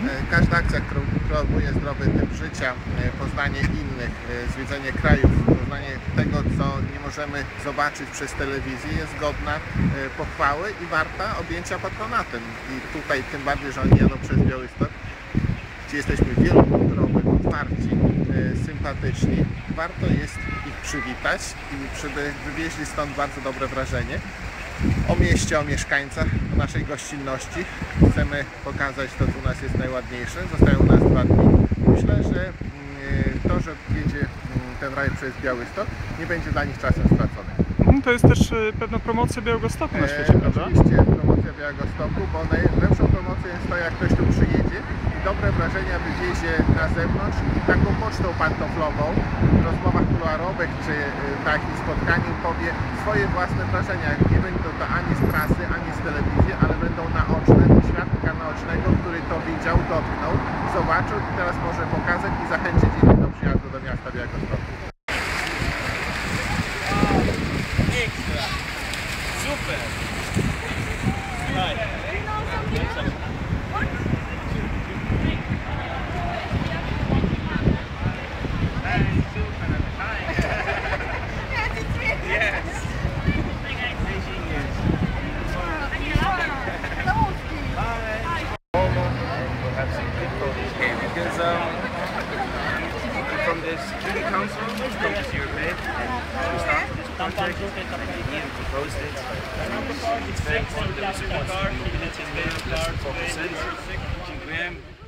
Każda akcja, którą promuje zdrowy tryb życia, poznanie innych, zwiedzanie krajów, poznanie tego, co nie możemy zobaczyć przez telewizję, jest godna pochwały i warta objęcia patronatem. I tutaj tym bardziej, że oni jadą przez Białystok, gdzie jesteśmy wielokulturowi, otwarci, sympatyczni. Warto jest ich przywitać i żeby wywieźli stąd bardzo dobre wrażenie o mieście, o mieszkańcach, o naszej gościnności. Chcemy pokazać to, co u nas jest najładniejsze. Zostają u nas 2 dni. Myślę, że to, że jedzie ten rajd przez Białystok, nie będzie dla nich czasem stracony. To jest też pewna promocja Białegostoku na świecie, prawda? Oczywiście promocja Białegostoku, bo najlepszą promocją jest to, jak ktoś tu przyjedzie i dobre wrażenia wywiezie na zewnątrz taką pocztą pantoflową, w rozmowach kuluarowych czy takim spotkaniu powie swoje własne wrażenia. Nie będą to ani z prasy, ani z telewizji, ale będą naoczne, świadka naocznego, który to widział, dotknął, zobaczył i teraz może pokazać i zachęcić innych do przyjazdu do miasta Białegostoku. Super! Right. From the Security Council, it's come to see your bed. We started this project, and proposed it. It's very important that we support the community in Wales, 4%. Dziękuję.